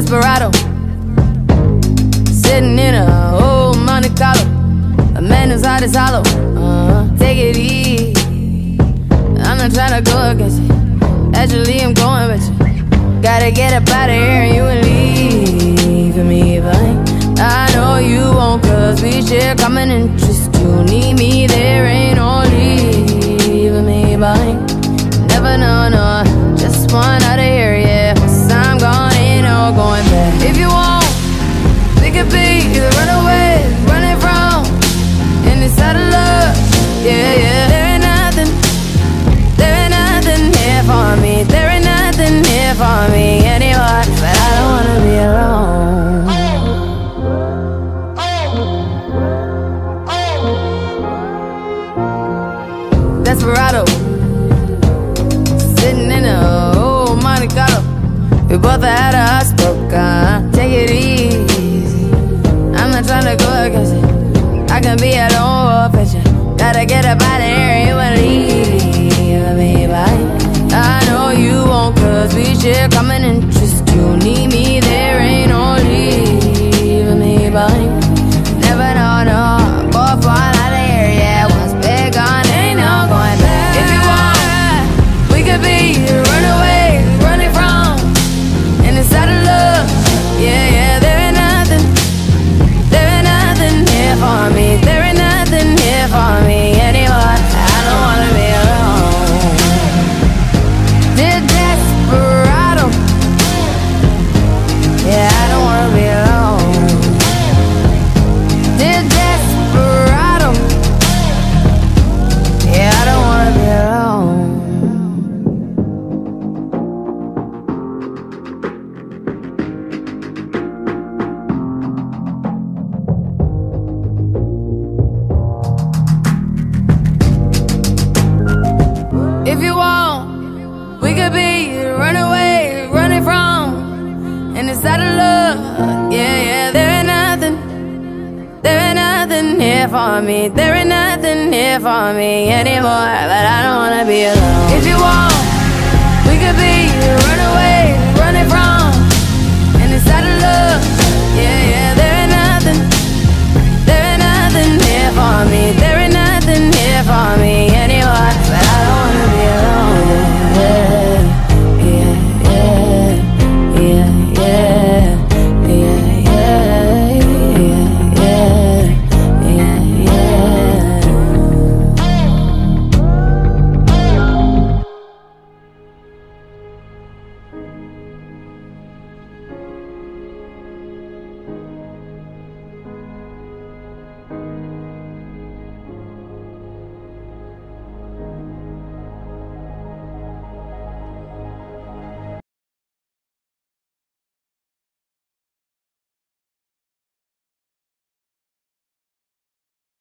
Desperado, sitting in a old Monte Carlo, a man whose heart is hollow. Take it easy, I'm not trying to go against you. Actually, I'm going with you. Gotta get up out of here and you will leave me behind. I know you won't, cause we share common interest. You need me, there ain't no leaving me behind. Never know, no, just one out of here, yeah. Once I'm gone, ain't no going back. If you want, we could be the runaways, running from in this out of love, yeah, yeah. There ain't nothing here for me. There ain't nothing here for me anymore, but I don't wanna be alone. Desperado, sitting in a old Monte Carlo. We both had a hot stroke, take it easy. I'm not trying to go against it. I can be at home with you. Gotta get up out of here, you wanna leave me behind. I know you won't, cause we share common interest. You need me, there ain't no leaving me behind. Never know, no, both fall out of here, yeah. Once big gone, ain't no going back. If you want, we could be runaways, running from in this out of love, yeah, yeah. There ain't nothing here for me. There ain't nothing here for me anymore. I don't wanna be alone. Dear Desperado, yeah, I don't wanna be alone. Dear Desperado, yeah, I don't wanna be alone. If you want, we could be runaways, running from and it's out of love, yeah, yeah. There ain't nothing here for me. There ain't nothing here for me anymore, but I don't wanna be alone. If you